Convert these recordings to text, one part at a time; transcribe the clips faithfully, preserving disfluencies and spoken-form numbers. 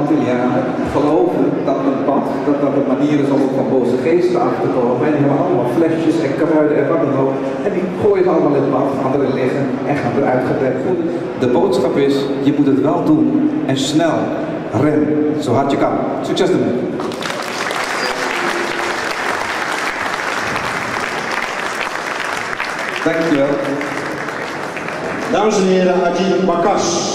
Antillianen geloven dat een bad, dat dat een manier is om ook van boze geesten af te komen. En die hebben allemaal flesjes en kruiden en wat dan ook. En die gooien ze allemaal in het bad, anderen liggen en gaan eruit gedekt. De boodschap is, je moet het wel doen en snel. Ren, zo hard je kan. Succes ermee. Dankjewel. Dames en heren, Adil Bakas.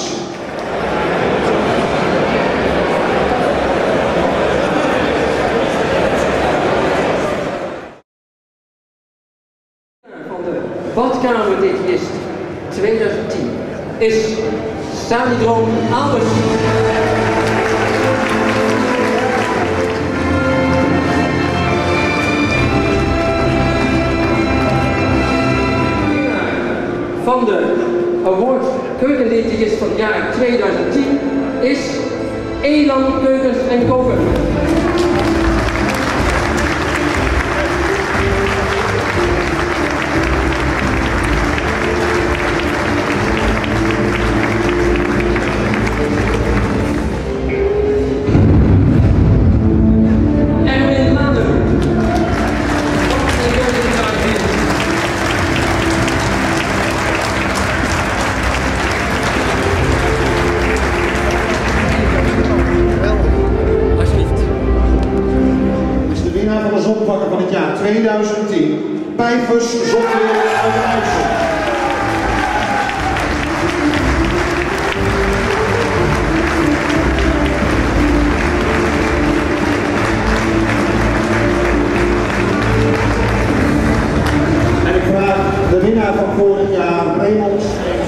Van de badkamerdetjenist tweeduizend tien is Sanidroom Albers. Van de award keukendiëtist van het jaar tweeduizend tien is Elan Keukens en Koken. Zonnevakker van het jaar tweeduizend tien, Pijvers Zonnewereld uit IJssel. En ik vraag de winnaar van vorig jaar, Raymond